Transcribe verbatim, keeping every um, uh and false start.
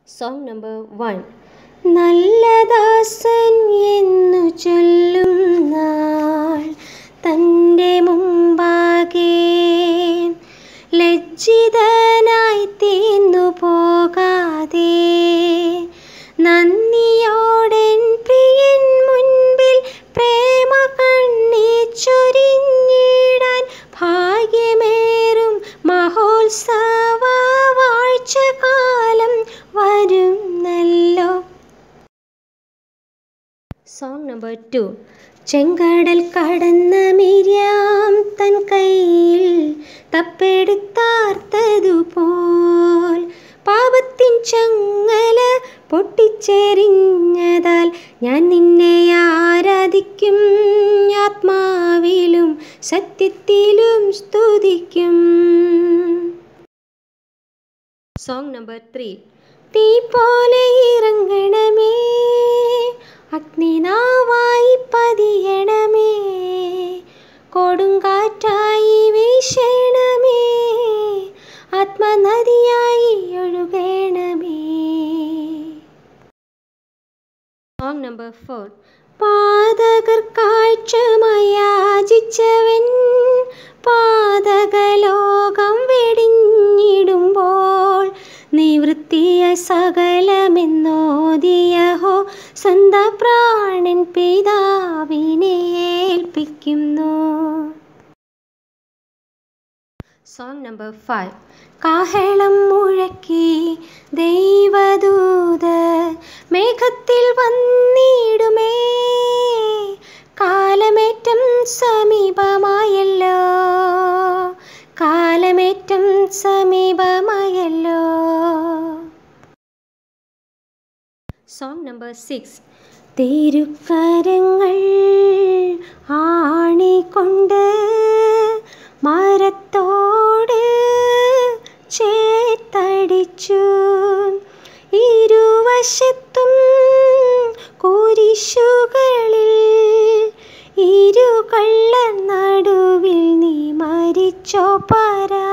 Song number one. നല്ലദാസൻ എന്നു ചൊല്ലും നാൾ തൻ്റെ മുമ്പാകെ ലജ്ജിതനായി തീർന്നു പോകാതെ നന്ദിയോടെൻ പ്രിയൻ മുൻപിൽ പ്രേമ കണ്ണീർ ചൊരിഞ്ഞിടാൻ ഭാഗ്യമേറും മഹോത്സവ വാഴ്ചകാലം വരുന്നല്ലോ. Song number two. ചെങ്കടൽ കടന്ന മിര്യാം തൻ കയ്യിൽ തപ്പെടുത്താർത്തതുപോൽ പാപത്തിൻ ചങ്ങല പൊട്ടിച്ചെറിഞ്ഞതാൽ ഞാൻ നിന്നെ ആരാധിക്കും, ആത്മാവിലും സത്യത്തിലും സ്തുതിക്കും. Song number three. തീ പോലെ ഇറങ്ങണമേ, അഗ്നിനാവായി പതിയണമേ, കൊടുങ്കാറ്റായി വീശണമേ, ആത്മനദിയായി ഒഴുകണമേ. Song number four. പാതകർ കാഴ്ചമയാചിച്ചവൻ പാതകലോകം വെടിഞ്ഞിടുമ്പോൾ നിവൃത്തിയ സകലമെന്നോദിയഹോ സ്വന്തം പ്രാണൻ പിതാവിനെ ഏൽപ്പിക്കുന്നു. Song number five. കാഹളം മുഴക്കി ദൈവദൂതർ മേഘത്തിൽ വന്നിടുമേ, കാലമേറ്റം സമീപമായല്ലോ, കാലമേറ്റം സമീപമായല്ലോ. Song number six. തിരുക്കരങ്ങൾ ആണികൊണ്ട് മരത്തോട് ചേർത്തടിച്ചു, ഇരുവശത്തും കുരിശുകളിൽ ഇരുകള്ള നടുവിൽ നീ മരിച്ചോ പരാ.